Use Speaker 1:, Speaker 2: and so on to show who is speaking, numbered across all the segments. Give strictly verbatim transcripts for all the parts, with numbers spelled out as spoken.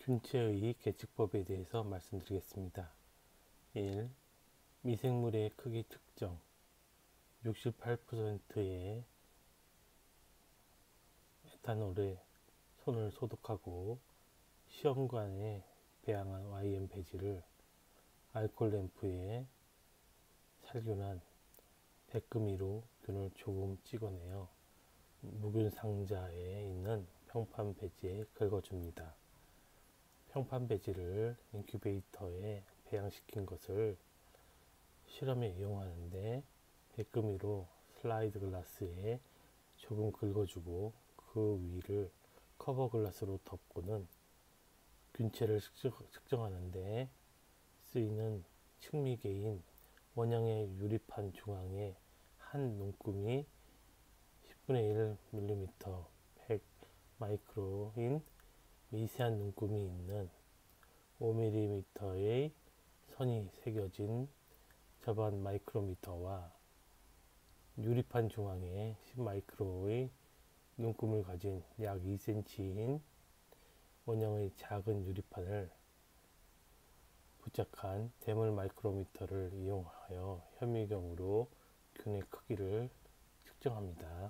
Speaker 1: 균체의 계측법에 대해서 말씀드리겠습니다. 일. 미생물의 크기 특정. 육십팔 퍼센트의 에탄올에 손을 소독하고 시험관에 배양한 와이엠 배지를 알코올 램프에 살균한 백금이로 균을 조금 찍어내어 무균 상자에 있는 평판 배지에 긁어줍니다. 평판 배지를 인큐베이터에 배양시킨 것을 실험에 이용하는데 백금이로 슬라이드 글라스에 조금 긁어주고 그 위를 커버 글라스로 덮고는 균체를 측정하는데 쓰이는 측미계인 원형의 유리판 중앙에 한 눈금이 십분의 일 밀리미터 백 마이크로인 미세한 눈금이 있는 오 밀리미터의 선이 새겨진 저반 마이크로미터와 유리판 중앙에 십 마이크로의 눈금을 가진 약 이 센티미터인 원형의 작은 유리판을 부착한 대물 마이크로미터를 이용하여 현미경으로 균의 크기를 측정합니다.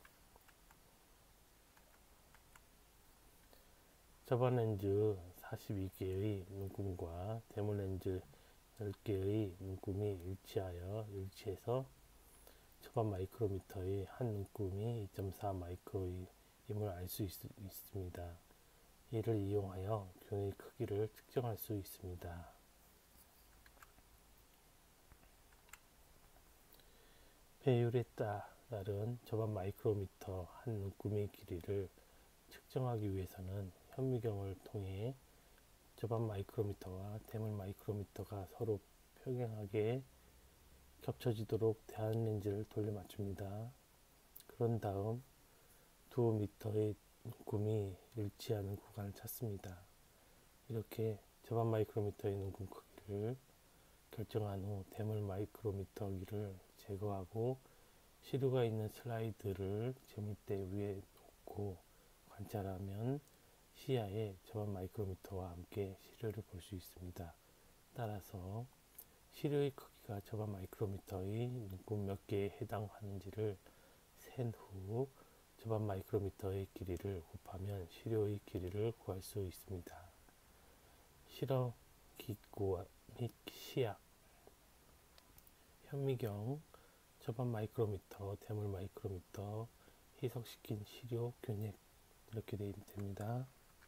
Speaker 1: 저반 렌즈 사십이 개의 눈금과 대물 렌즈 열 개의 눈금이 일치하여 일치해서 저반 마이크로미터의 한 눈금이 이 점 사 마이크로임을 알 수 있습니다. 이를 이용하여 균의 크기를 측정할 수 있습니다. 배율에 따른 저반 마이크로미터 한 눈금의 길이를 측정하기 위해서는 현미경을 통해 저반 마이크로미터와 대물 마이크로미터가 서로 평행하게 겹쳐지도록 대안 렌즈를 돌려 맞춥니다. 그런 다음 두 미터의 눈금이 일치하는 구간을 찾습니다. 이렇게 저반 마이크로미터의 눈금 크기를 결정한 후 대물 마이크로미터기를 제거하고 시료가 있는 슬라이드를 재물대 위에 놓고 관찰하면 시야에 저반 마이크로미터와 함께 시료를 볼 수 있습니다. 따라서 시료의 크기가 저반 마이크로미터의 눈금 몇 개에 해당하는지를 센 후 저반 마이크로미터의 길이를 곱하면 시료의 길이를 구할 수 있습니다. 실험 기구 및 시약. 현미경, 저반 마이크로미터, 대물 마이크로미터, 희석시킨 시료, 균액 이렇게 됩니다.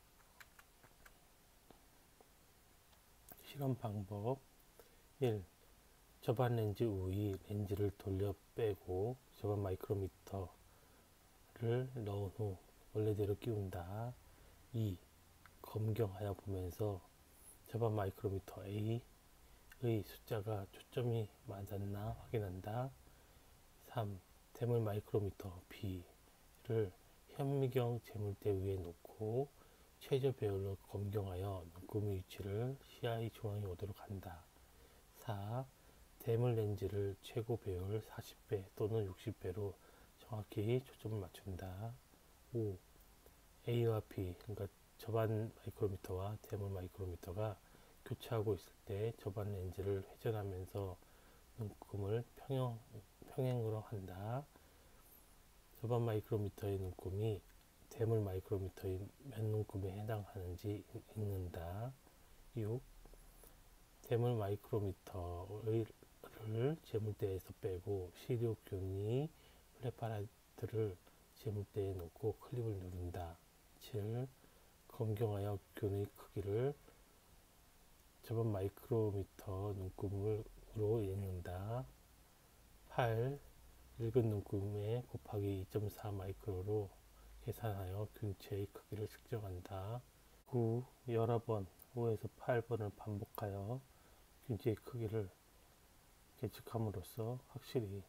Speaker 1: 실험 방법 일. 저반 렌즈 우위 렌즈를 돌려 빼고 저반 마이크로미터를 넣은 후 원래대로 끼운다. 이. 검경하여 보면서 저반 마이크로미터 A의 숫자가 초점이 맞았나 확인한다. 삼. 대물 마이크로미터 B를 현미경 재물대 위에 놓고 최저 배율로 검경하여 눈금의 위치를 시야의 중앙에 오도록 한다. 사. 대물 렌즈를 최고 배율 사십 배 또는 육십 배로 정확히 초점을 맞춘다. 오. A와 B, 그러니까 저반 마이크로미터와 대물 마이크로미터가 교차하고 있을 때 저반 렌즈를 회전하면서 눈금을 평행, 평행으로 한다. 저반 마이크로미터의 눈금이 대물 마이크로미터의 몇 눈금에 해당하는지 읽는다. 육. 대물 마이크로미터를 재물대에서 빼고 시료균이 프레파라트를 재물대에 놓고 클립을 누른다. 칠. 검경하여 균의 크기를 저반 마이크로미터 눈금으로 읽는다. 팔. 읽은 눈금에 곱하기 이 점 사 마이크로로 계산하여 균체의 크기를 측정한다. 구. 여러 번 오에서 팔 번을 반복하여 균체의 크기를 계측함으로써 확실히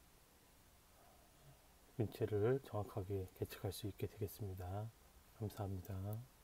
Speaker 1: 균체를 정확하게 계측할 수 있게 되겠습니다. 감사합니다.